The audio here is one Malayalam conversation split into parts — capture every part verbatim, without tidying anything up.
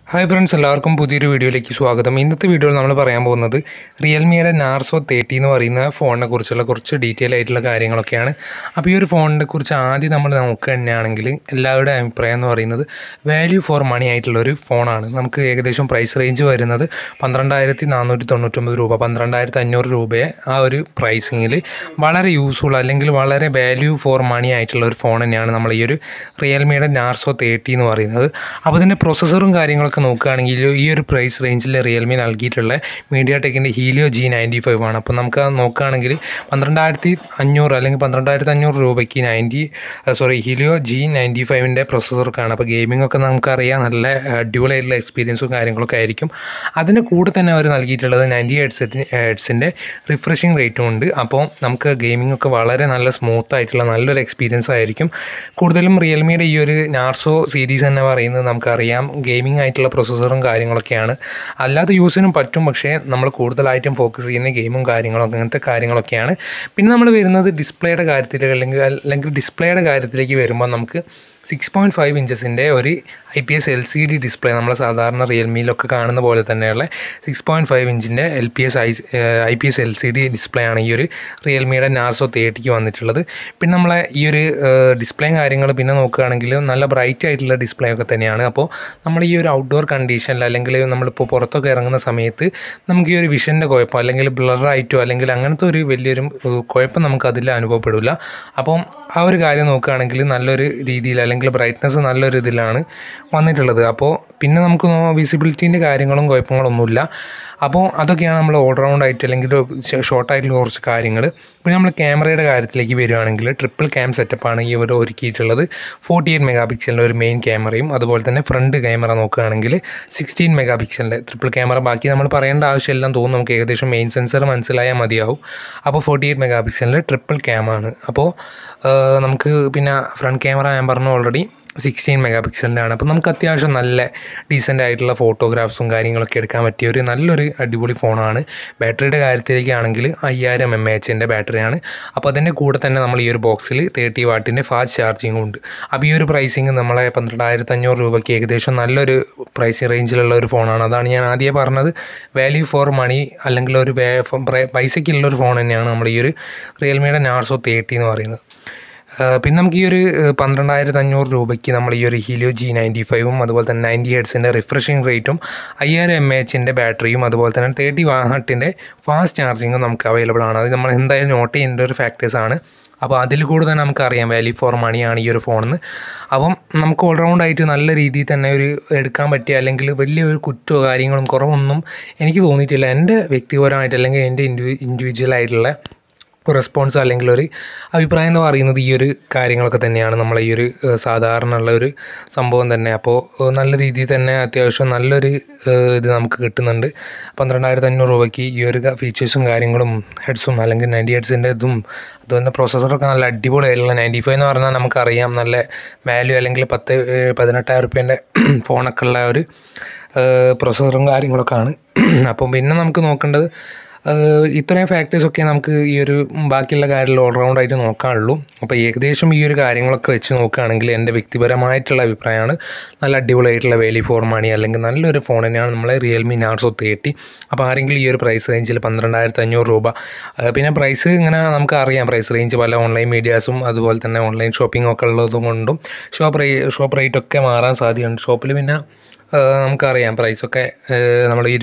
ഹായ് ഫ്രണ്ട്സ്, എല്ലാവർക്കും പുതിയൊരു വീഡിയോയിലേക്ക് സ്വാഗതം. ഇന്നത്തെ വീഡിയോയിൽ നമ്മൾ പറയാൻ പോകുന്നത് റിയൽമിയുടെ നാർസോ തേർട്ടി എന്ന് പറയുന്ന ഫോണിനെ കുറിച്ചുള്ള കുറച്ച് ഡീറ്റെയിൽ ആയിട്ടുള്ള കാര്യങ്ങളൊക്കെയാണ്. അപ്പോൾ ഈ ഒരു ഫോണിനെ കുറിച്ച് ആദ്യം നമ്മൾ നോക്കുകയാണെങ്കിൽ എല്ലാവരുടെ അഭിപ്രായം എന്ന് പറയുന്നത് വാല്യൂ ഫോർ മണി ആയിട്ടുള്ളൊരു ഫോണാണ്. നമുക്ക് ഏകദേശം പ്രൈസ് റേഞ്ച് വരുന്നത് പന്ത്രണ്ടായിരത്തി നാനൂറ്റി തൊണ്ണൂറ്റൊമ്പത് രൂപ പന്ത്രണ്ടായിരത്തി അഞ്ഞൂറ് രൂപയെ ആ ഒരു പ്രൈസിങ്ങിൽ വളരെ യൂസ്ഫുൾ അല്ലെങ്കിൽ വളരെ വാല്യൂ ഫോർ മണി ആയിട്ടുള്ള ഒരു ഫോൺ തന്നെയാണ് നമ്മൾ ഈ ഒരു റിയൽമിയുടെ നാർസോ തേർട്ടി എന്ന് പറയുന്നത്. അപ്പോൾ ഇതിൻ്റെ പ്രൊസസ്സറും കാര്യങ്ങളൊക്കെ നോക്കുകയാണെങ്കിൽ ഈ ഒരു പ്രൈസ് റേഞ്ചിൽ റിയൽമി നൽകിയിട്ടുള്ള മീഡിയ ടെക്കിൻ്റെ ഹീലിയോ ജി നയൻറ്റി ഫൈവ് ആണ്. അപ്പോൾ നമുക്ക് നോക്കുകയാണെങ്കിൽ പന്ത്രണ്ടായിരത്തി അഞ്ഞൂറ് അല്ലെങ്കിൽ പന്ത്രണ്ടായിരത്തി അഞ്ഞൂറ് രൂപയ്ക്ക് ninety sorry Helio G ninety ഫൈവിൻ്റെ പ്രൊസസ്സർക്കാണ്. അപ്പോൾ ഗെയിമിംഗ് ഒക്കെ നമുക്കറിയാം നല്ല അടിപൊളിയായിട്ടുള്ള എക്സ്പീരിയൻസും കാര്യങ്ങളൊക്കെ ആയിരിക്കും. അതിന് കൂടെ തന്നെ അവർ നൽകിയിട്ടുള്ളത് നയൻറ്റി ഹെഡ്സെറ്റ് ഹെഡ്സിൻ്റെ റിഫ്രഷിംഗ് റേറ്റും ഉണ്ട്. അപ്പോൾ നമുക്ക് ഗെയിമിംഗ് ഒക്കെ വളരെ നല്ല സ്മൂത്ത് ആയിട്ടുള്ള നല്ലൊരു എക്സ്പീരിയൻസ് ആയിരിക്കും. കൂടുതലും റിയൽമിയുടെ ഈ ഒരു നാർസോ സീരീസ് തന്നെ പറയുന്നത് നമുക്കറിയാം ഗെയിമിംഗ് ആയിട്ടുള്ള പ്രൊസസ്സറും കാര്യങ്ങളൊക്കെയാണ്. അല്ലാതെ യൂസിനും പറ്റും, പക്ഷേ നമ്മൾ കൂടുതലായിട്ടും ഫോക്കസ് ചെയ്യുന്ന ഗെയിമും കാര്യങ്ങളൊക്കെ അങ്ങനത്തെ കാര്യങ്ങളൊക്കെയാണ്. പിന്നെ നമ്മൾ വരുന്നത് ഡിസ്പ്ലേയുടെ കാര്യത്തിലേക്ക് അല്ലെങ്കിൽ അല്ലെങ്കിൽ ഡിസ്പ്ലേയുടെ കാര്യത്തിലേക്ക് വരുമ്പോൾ നമുക്ക് സിക്സ് പോയിൻറ്റ് ഫൈവ് ഇഞ്ചസിൻ്റെ ഒരു I P S L C D display നമ്മൾ സാധാരണ റിയൽമിയിലൊക്കെ കാണുന്ന പോലെ തന്നെയുള്ള സിക്സ് പോയിൻറ്റ് ഫൈവ് ഇഞ്ചിൻ്റെ L P S I I P S L C D display ആണ് ഈ ഒരു റിയൽമിയുടെ നാർസോ തേർട്ടിക്ക് വന്നിട്ടുള്ളത്. പിന്നെ നമ്മളെ ഈ ഒരു ഡിസ്പ്ലേയും കാര്യങ്ങൾ പിന്നെ നോക്കുകയാണെങ്കിൽ നല്ല ബ്രൈറ്റ് ആയിട്ടുള്ള ഡിസ്പ്ലേ ഒക്കെ തന്നെയാണ്. അപ്പോൾ നമ്മൾ ഈ ഒരു ഔട്ട്ഡോർ കണ്ടീഷനിൽ അല്ലെങ്കിൽ നമ്മളിപ്പോൾ പുറത്തൊക്കെ ഇറങ്ങുന്ന സമയത്ത് നമുക്ക് ഈ ഒരു വിഷൻ്റെ കുഴപ്പം അല്ലെങ്കിൽ ബ്ലറായിട്ടോ അല്ലെങ്കിൽ അങ്ങനത്തെ ഒരു വലിയൊരു കുഴപ്പം നമുക്ക് അതിൽ അനുഭവപ്പെടില്ല. അപ്പം ആ ഒരു കാര്യം നോക്കുകയാണെങ്കിൽ നല്ലൊരു രീതിയിൽ അല്ലെങ്കിൽ ബ്രൈറ്റ്നസ് നല്ലൊരു ഇതിലാണ് വന്നിട്ടുള്ളത്. അപ്പോൾ പിന്നെ നമുക്ക് വിസിബിലിറ്റീൻ്റെ കാര്യങ്ങളും കുഴപ്പങ്ങളൊന്നുമില്ല. അപ്പോൾ അതൊക്കെയാണ് നമ്മൾ ഓൾറൗണ്ട് ആയിട്ട് അല്ലെങ്കിൽ ഷോർട്ടായിട്ടുള്ള കുറച്ച് കാര്യങ്ങൾ. പിന്നെ നമ്മൾ ക്യാമറയുടെ കാര്യത്തിലേക്ക് വരികയാണെങ്കിൽ ട്രിപ്പിൾ ക്യാം സെറ്റപ്പാണ് ഈ ഒരു ഒരുക്കിയിട്ടുള്ളത്. ഫോർട്ടി എയ്റ്റ് മെഗാ പിക്സലിൻ്റെ ഒരു മെയിൻ ക്യാമറയും അതുപോലെ തന്നെ ഫ്രണ്ട് ക്യാമറ നോക്കുകയാണെങ്കിൽ സിക്സ്റ്റീൻ മെഗാ പിക്സലിൻ്റെ ട്രിപ്പിൾ ക്യാമറ. ബാക്കി നമ്മൾ പറയേണ്ട ആവശ്യമെല്ലാം തോന്നും, നമുക്ക് ഏകദേശം മെയിൻ സെൻസർ മനസ്സിലായാൽ മതിയാവും. അപ്പോൾ ഫോർട്ടി എയ്റ്റ് മെഗാ പിക്സലിൻ്റെ ട്രിപ്പിൾ ക്യാമാണ്. അപ്പോൾ നമുക്ക് പിന്നെ ഫ്രണ്ട് ക്യാമറ ഞാൻ പറഞ്ഞു ഓൾറെഡി സിക്സ്റ്റീൻ മെഗാ പിക്സലിൻ്റെ ആണ്. അപ്പോൾ നമുക്ക് അത്യാവശ്യം നല്ല ഡീസൻ്റ് ആയിട്ടുള്ള ഫോട്ടോഗ്രാഫ്സും കാര്യങ്ങളൊക്കെ എടുക്കാൻ പറ്റിയ ഒരു നല്ലൊരു അടിപൊളി ഫോണാണ്. ബാറ്ററിയുടെ കാര്യത്തിലേക്കാണെങ്കിൽ അയ്യായിരം എം എ എച്ചിൻ്റെ ബാറ്ററിയാണ്. അപ്പോൾ അതിൻ്റെ കൂടെ തന്നെ നമ്മൾ ഈ ഒരു ബോക്സിൽ തേർട്ടി വാട്ടിൻ്റെ ഫാസ്റ്റ് ചാർജിങ്ങും ഉണ്ട്. അപ്പോൾ ഈ ഒരു പ്രൈസിങ് നമ്മളെ പന്ത്രണ്ടായിരത്തി അഞ്ഞൂറ് രൂപയ്ക്ക് ഏകദേശം നല്ലൊരു പ്രൈസിങ് റേഞ്ചിലുള്ള ഒരു ഫോണാണ്. അതാണ് ഞാൻ ആദ്യം പറഞ്ഞത് വാല്യൂ ഫോർ മണി അല്ലെങ്കിൽ ഒരു പൈസയ്ക്കുള്ളൊരു ഫോൺ തന്നെയാണ് നമ്മൾ ഈ ഒരു റിയൽമിയുടെ നാർസോ തേർട്ടി എന്ന് പറയുന്നത്. പിന്നെ നമുക്ക് ഈ ഒരു പന്ത്രണ്ടായിരത്തി അഞ്ഞൂറ് രൂപയ്ക്ക് നമ്മൾ ഈ ഒരു ഹീലിയോ ജി നയൻറ്റി ഫൈവും അതുപോലെ തന്നെ നയൻറ്റി ഹെഡ്സിൻ്റെ റിഫ്രഷിംഗ് റേറ്റും അയ്യായിരം എം എ എച്ചിൻ്റെ ബാറ്ററിയും അതുപോലെ തന്നെ തേർട്ടി വാട്ടിൻ്റെ ഫാസ്റ്റ് ചാർജിങ്ങും നമുക്ക് അവൈലബിൾ ആണ്. അത് നമ്മൾ എന്തായാലും നോട്ട് ചെയ്യേണ്ട ഒരു ഫാക്ടേഴ്സാണ്. അപ്പോൾ അതിൽ കൂടെ തന്നെ നമുക്കറിയാം വാല്യൂ ഫോർ മണിയാണ് ഈ ഒരു ഫോണിന്. അപ്പം നമുക്ക് ഓൾറൗണ്ട് ആയിട്ട് നല്ല രീതിയിൽ തന്നെ ഒരു എടുക്കാൻ പറ്റിയ അല്ലെങ്കിൽ വലിയൊരു കുറ്റമോ കാര്യങ്ങളും കുറവൊന്നും എനിക്ക് തോന്നിയിട്ടില്ല. എൻ്റെ വ്യക്തിപരമായിട്ട് അല്ലെങ്കിൽ എൻ്റെ ഇൻഡിവി ഇൻഡിവിജ്വലായിട്ടുള്ള റെസ്പോൺസ് അല്ലെങ്കിൽ ഒരു അഭിപ്രായം എന്ന് പറയുന്നത് ഈ ഒരു കാര്യങ്ങളൊക്കെ തന്നെയാണ്. നമ്മൾ ഈ ഒരു സാധാരണ ഉള്ള ഒരു സംഭവം തന്നെ. അപ്പോൾ നല്ല രീതിയിൽ തന്നെ അത്യാവശ്യം നല്ലൊരു ഇത് നമുക്ക് കിട്ടുന്നുണ്ട്. പന്ത്രണ്ടായിരത്തി അഞ്ഞൂറ് രൂപയ്ക്ക് ഈ ഒരു ഫീച്ചേഴ്സും കാര്യങ്ങളും ഹെഡ്സും അല്ലെങ്കിൽ നയൻറ്റി ഹെഡ്സിൻ്റെ ഇതും അതുപോലെ പ്രൊസസ്സറൊക്കെ നല്ല അടിപൊളിയായിട്ടുള്ള നയൻറ്റി ഫൈവ് എന്ന് പറഞ്ഞാൽ നമുക്കറിയാം നല്ല വാല്യൂ അല്ലെങ്കിൽ പത്ത് പതിനെട്ടായിരം റുപ്യേൻ്റെ ഫോണൊക്കെ ഉള്ള ഒരു പ്രൊസസ്സറും കാര്യങ്ങളൊക്കെയാണ്. അപ്പം പിന്നെ നമുക്ക് നോക്കേണ്ടത് ഇത്രയും ഫാക്ടേഴ്സൊക്കെ നമുക്ക് ഈ ഒരു ബാക്കിയുള്ള കാര്യത്തിൽ ഓൾറൗണ്ടായിട്ട് നോക്കാനുള്ളൂ. അപ്പോൾ ഏകദേശം ഈ ഒരു കാര്യങ്ങളൊക്കെ വെച്ച് നോക്കുകയാണെങ്കിൽ എൻ്റെ വ്യക്തിപരമായിട്ടുള്ള അഭിപ്രായമാണ് നല്ല അടിപൊളിയായിട്ടുള്ള വാല്യൂ ഫോർ മണി അല്ലെങ്കിൽ നല്ലൊരു ഫോൺ തന്നെയാണ് നമ്മളെ റിയൽമി നാർസോ തേർട്ടി. അപ്പോൾ ആരെങ്കിലും ഈ ഒരു പ്രൈസ് റേഞ്ചിൽ പന്ത്രണ്ടായിരത്തി അഞ്ഞൂറ് രൂപ പിന്നെ പ്രൈസ് ഇങ്ങനെ നമുക്ക് അറിയാം പ്രൈസ് റേഞ്ച് പല ഓൺലൈൻ മീഡിയാസും അതുപോലെ തന്നെ ഓൺലൈൻ ഷോപ്പിംഗ് ഒക്കെ ഉള്ളതും കൊണ്ടും ഷോപ്പ് റേ ഷോപ്പ് റേറ്റൊക്കെ മാറാൻ സാധ്യതയുണ്ട്. ഷോപ്പിൽ പിന്നെ നമുക്കറിയാം പ്രൈസൊക്കെ നമ്മൾ ഈ ഒരു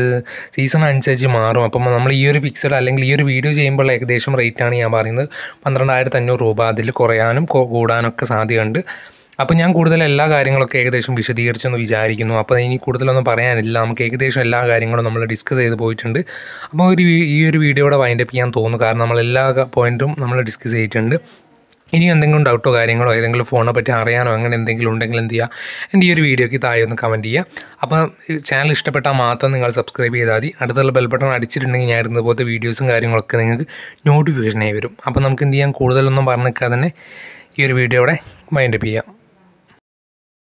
സീസൺ അനുസരിച്ച് മാറും. അപ്പം നമ്മൾ ഈ ഒരു ഫിക്സഡ് അല്ലെങ്കിൽ ഈ ഒരു വീഡിയോ ചെയ്യുമ്പോൾ ഏകദേശം റേറ്റാണ് ഞാൻ പറയുന്നത് പന്ത്രണ്ടായിരത്തി അഞ്ഞൂറ് രൂപ. അതിൽ കുറയാനും കൂടാനൊക്കെ സാധ്യതയുണ്ട്. അപ്പോൾ ഞാൻ കൂടുതൽ എല്ലാ കാര്യങ്ങളൊക്കെ ഏകദേശം വിശദീകരിച്ചെന്ന് വിചാരിക്കുന്നു. അപ്പോൾ ഇനി കൂടുതലൊന്നും പറയാനില്ല. നമുക്ക് ഏകദേശം എല്ലാ കാര്യങ്ങളും നമ്മൾ ഡിസ്കസ് ചെയ്ത് പോയിട്ടുണ്ട്. അപ്പോൾ ഒരു ഈ ഒരു വീഡിയോയുടെ വൈൻഡപ്പ് ചെയ്യാൻ തോന്നുന്നു, കാരണം നമ്മൾ എല്ലാ പോയിൻറ്റും നമ്മൾ ഡിസ്കസ് ചെയ്തിട്ടുണ്ട്. ഇനി എന്തെങ്കിലും ഡൗട്ടോ കാര്യങ്ങളോ ഏതെങ്കിലും ഫോണിനെ പറ്റി അറിയാനോ അങ്ങനെ എന്തെങ്കിലും ഉണ്ടെങ്കിൽ എന്ത് ചെയ്യുക, എൻ്റെ ഈ ഒരു വീഡിയോയ്ക്ക് താഴെ ഒന്ന് കമൻറ്റ് ചെയ്യുക. അപ്പോൾ ചാനൽ ഇഷ്ടപ്പെട്ടാൽ മാത്രം നിങ്ങൾ സബ്സ്ക്രൈബ് ചെയ്താൽ മതി. അടുത്തുള്ള ബെൽ ബട്ടൺ അടിച്ചിട്ടുണ്ടെങ്കിൽ ഞാൻ ഇടുന്ന പോലത്തെ വീഡിയോസും കാര്യങ്ങളൊക്കെ നിങ്ങൾക്ക് നോട്ടിഫിക്കേഷനായി വരും. അപ്പോൾ നമുക്ക് എന്ത് ചെയ്യാം, കൂടുതലൊന്നും പറഞ്ഞിരിക്കാതെ തന്നെ ഈ ഒരു വീഡിയോ ഇവിടെ വൈൻഡപ്പ് ചെയ്യാം.